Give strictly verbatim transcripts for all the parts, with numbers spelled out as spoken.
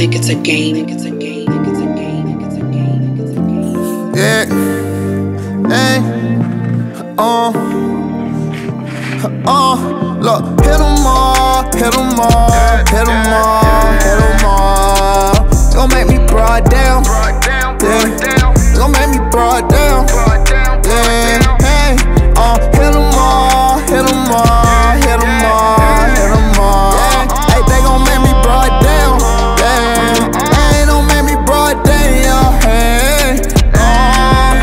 think it's a game. It's a game. It's a game. It's a game. It's a game. Yeah. Hey. Uh. Uh. Look. Hit 'em all. Hit 'em all. Hit 'em all. Hit 'em all. It's gon' make me broad down. Yeah. It's gon' make me broad down. Yeah. Hey. Uh. Hit 'em all. Hit 'em all. Hit 'em all. Hit 'em all. Yeah. Hey, they gon' make me broad down. Yeah. Hey, don't make me broad down. Hey. Uh.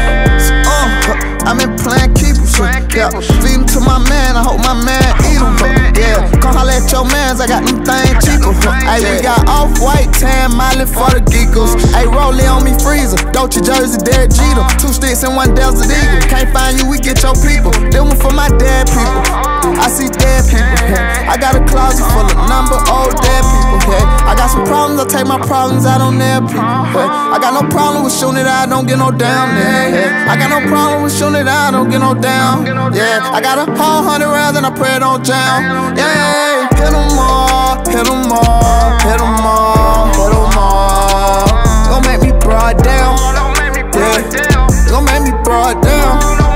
Uh. I've been playing keepers. Yeah. Feed 'em to my man. I hope my man eat 'em. Yeah. Come holla at your mans. I got them things cheaper. Hey, we got off-white, tan, Miley for the geekers. Hey, Rollie on me freezer. Dolce Jersey, Derek Jeter. Two sticks and one Desert Eagle. Can't find you, we get your people. This one for my dead people. I see dead people. Yeah. I got a closet full of number old dead people. Yeah. I got some problems, I take my problems out on their people. Yeah. I got no problem with shooting it out, don't get no down. Yeah. I got no problem with shooting it out, don't get no down. Yeah. I got a whole hundred rounds and I pray it don't jam. Yeah. Hit 'em all, hit 'em all, hit 'em all, hit 'em all. It's gon' make me broad down. Yeah. It's gon' make me broad down.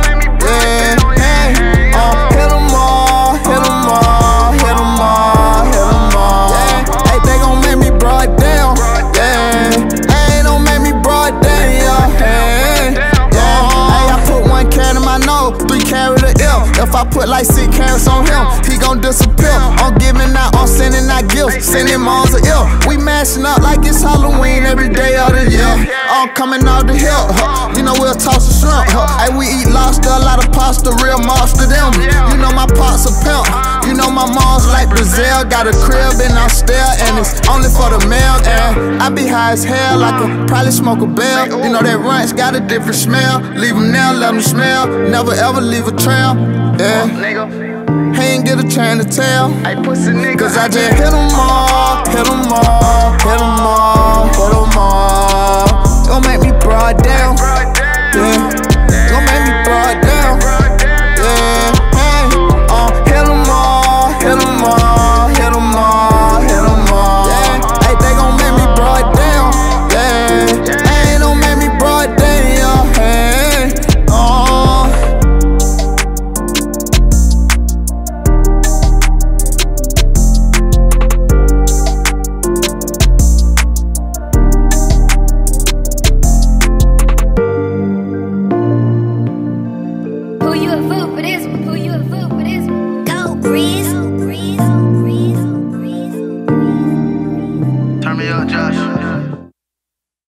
Yeah. Hey. Uh, hit 'em all, hit 'em all, hit 'em all, hit 'em all. Yeah. Hey, they gon' make me broad down. Yeah. Hey, don't make me broad down. Hey. Yeah. Hey, I put one carrot in my nose, three carrot of ill. If I put like six carrots on him, he gon' disappear. I'm giving out, I'm sending out gifts, sending moms of ill. We mashing up like it's Halloween every day of the year. I'm coming out the hill, huh? You know we'll toss a shrimp, huh? Hey, we eat lobster, a lot of pasta, real monster them. You know my pops a pimp, you know my mom's like Brazil. Got a crib and I'm still, and it's only for the mail. And I be high as hell, I could probably smoke a bell. You know that ranch got a different smell. Leave them now, let them smell. Never ever leave a trail. Yeah. He ain't get a chance to tell. Cause I just hit 'em all, hit 'em all, hit 'em all, hit 'em all. It's gon' make me broad down. Yeah. It's gon' make me broad down. Yeah. Hey. Uh, hit 'em all, hit 'em all, hit 'em all, hit 'em all. Yeah. Hey, they gon' make me broad down. Yeah. Hey, don't make me broad down. Hey. Uh. Turn me up, Josh.